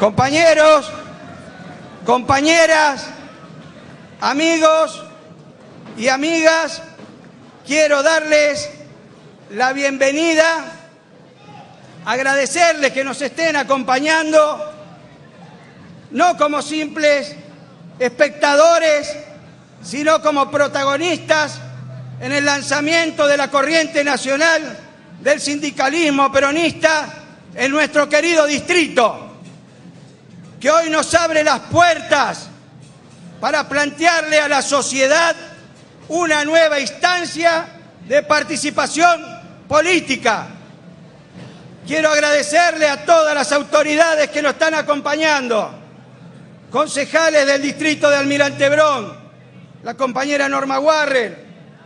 Compañeros, compañeras, amigos y amigas, quiero darles la bienvenida, agradecerles que nos estén acompañando, no como simples espectadores, sino como protagonistas en el lanzamiento de la corriente nacional del sindicalismo peronista en nuestro querido distrito, que hoy nos abre las puertas para plantearle a la sociedad una nueva instancia de participación política. Quiero agradecerle a todas las autoridades que nos están acompañando, concejales del distrito de Almirante Brown, la compañera Norma Warren,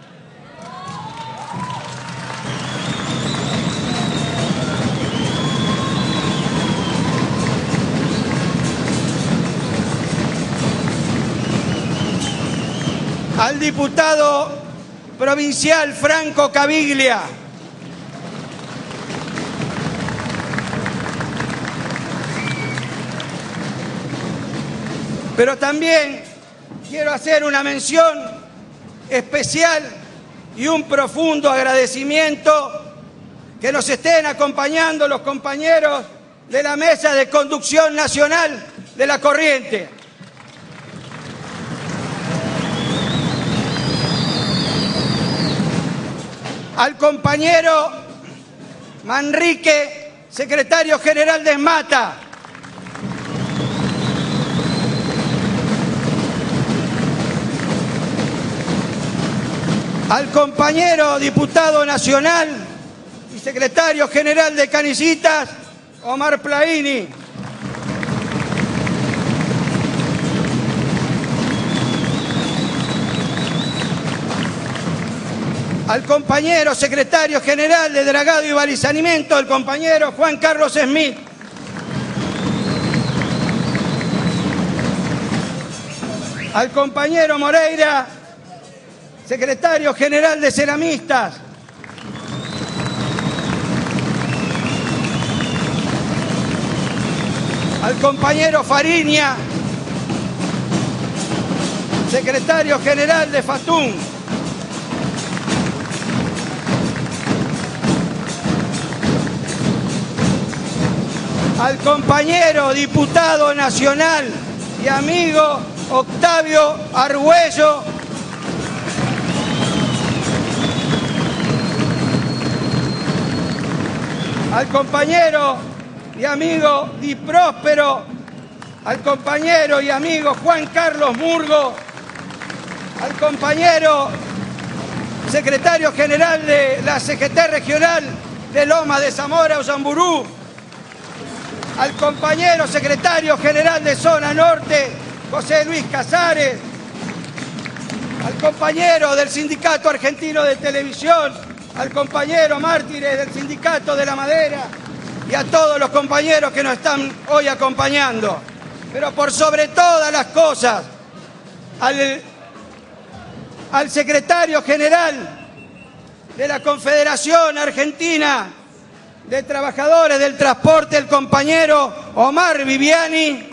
al diputado provincial Franco Caviglia, pero también quiero hacer una mención especial y un profundo agradecimiento que nos estén acompañando los compañeros de la Mesa de Conducción Nacional de la Corriente. Al compañero Manrique, secretario general de ESMATA. Al compañero diputado nacional y secretario general de Canisitas, Omar Plaini. Al compañero secretario general de Dragado y Balizamiento, el compañero Juan Carlos Smith. Al compañero Moreira, secretario general de Ceramistas. Al compañero Fariña, secretario general de FATUN. Al compañero diputado nacional y amigo Octavio Argüello. Al compañero y amigo Di Próspero, al compañero y amigo Juan Carlos Murgo, al compañero secretario general de la CGT regional de Lomas de Zamora, Uzamburú, al compañero secretario general de Zona Norte, José Luis Casares, al compañero del Sindicato Argentino de Televisión, al compañero Mártires del Sindicato de la Madera y a todos los compañeros que nos están hoy acompañando. Pero por sobre todas las cosas, al secretario general de la Confederación Argentina de Trabajadores del Transporte, el compañero Omar Viviani,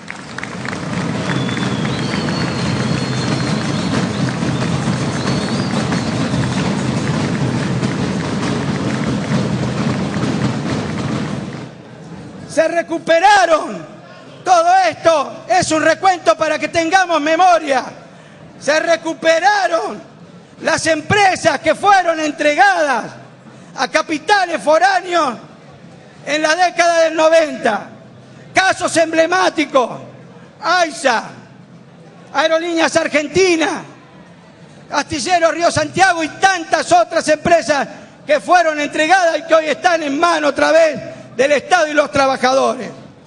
se recuperaron. Todo esto es un recuento para que tengamos memoria. Se recuperaron las empresas que fueron entregadas a capitales foráneos en la década del 90. Casos emblemáticos: AISA, Aerolíneas Argentinas, Astilleros Río Santiago y tantas otras empresas que fueron entregadas y que hoy están en mano otra vez del Estado y los trabajadores.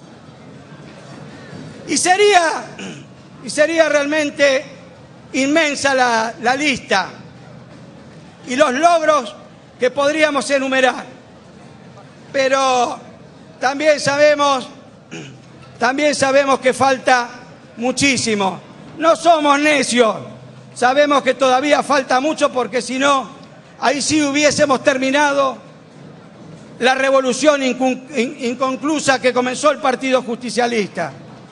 Y sería realmente inmensa la lista y los logros que podríamos enumerar. Pero también sabemos que falta muchísimo. No somos necios, sabemos que todavía falta mucho, porque si no, ahí sí hubiésemos terminado la revolución inconclusa que comenzó el Partido Justicialista.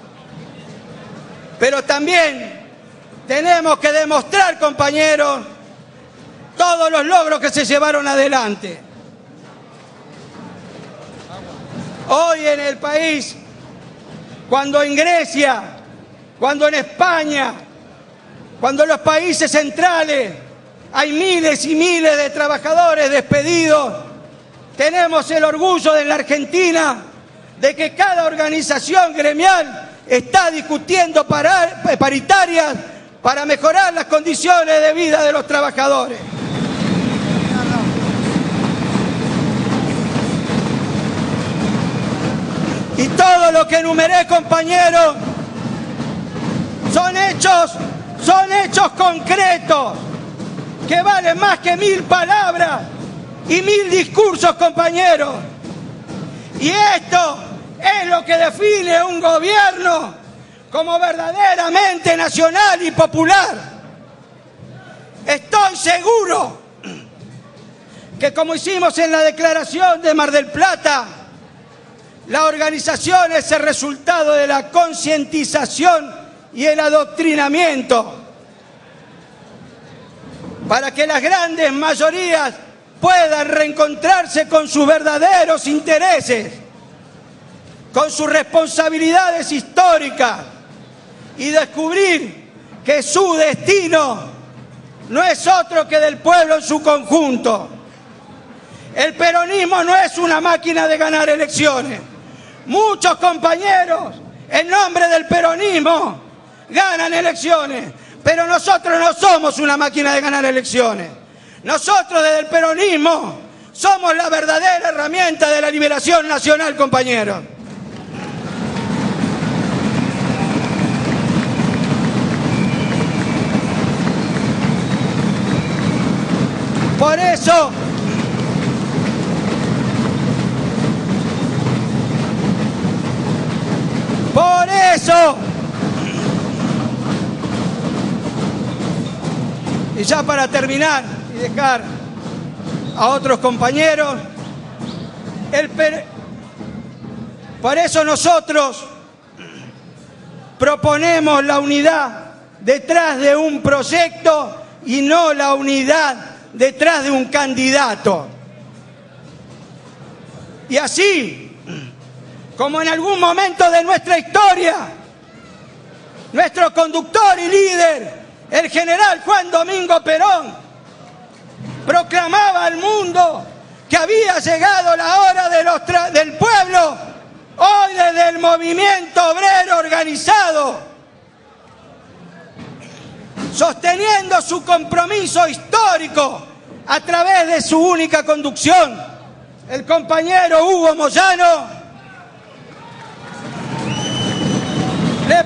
Pero también tenemos que demostrar, compañeros, todos los logros que se llevaron adelante. Hoy en el país, cuando en Grecia, cuando en España, cuando en los países centrales hay miles y miles de trabajadores despedidos, tenemos el orgullo en la Argentina de que cada organización gremial está discutiendo paritarias para mejorar las condiciones de vida de los trabajadores. Y todo lo que enumeré, compañeros, son hechos concretos que valen más que 1000 palabras y 1000 discursos, compañeros. Y esto es lo que define un gobierno como verdaderamente nacional y popular. Estoy seguro que, como hicimos en la declaración de Mar del Plata, la organización es el resultado de la concientización y el adoctrinamiento para que las grandes mayorías puedan reencontrarse con sus verdaderos intereses, con sus responsabilidades históricas y descubrir que su destino no es otro que del pueblo en su conjunto. El peronismo no es una máquina de ganar elecciones. Muchos compañeros, en nombre del peronismo, ganan elecciones, pero nosotros no somos una máquina de ganar elecciones. Nosotros desde el peronismo somos la verdadera herramienta de la liberación nacional, compañeros. Por eso, y ya para terminar y dejar a otros compañeros, por eso nosotros proponemos la unidad detrás de un proyecto y no la unidad detrás de un candidato. Y así, como en algún momento de nuestra historia, nuestro conductor y líder, el general Juan Domingo Perón, proclamaba al mundo que había llegado la hora del pueblo, hoy desde el movimiento obrero organizado, sosteniendo su compromiso histórico a través de su única conducción, el compañero Hugo Moyano, le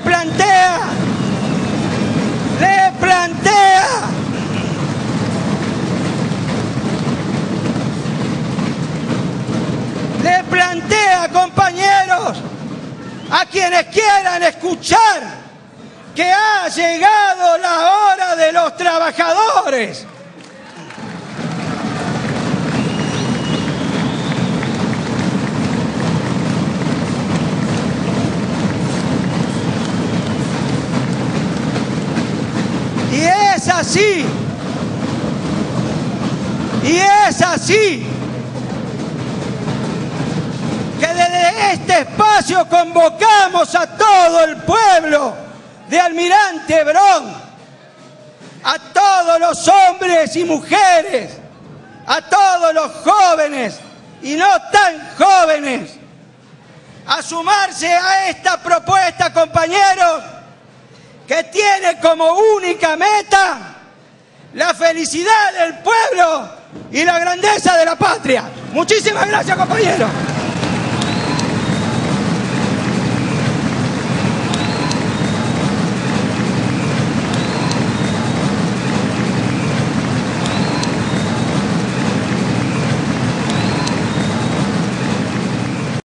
plantea, compañeros, a quienes quieran escuchar, que ha llegado la hora de los trabajadores. Y es así que desde este espacio convocamos a todo el pueblo de Almirante Brown, a todos los hombres y mujeres, a todos los jóvenes y no tan jóvenes, a sumarse a esta propuesta, compañeros, que tiene como única meta la felicidad del pueblo y la grandeza de la patria. Muchísimas gracias, compañeros.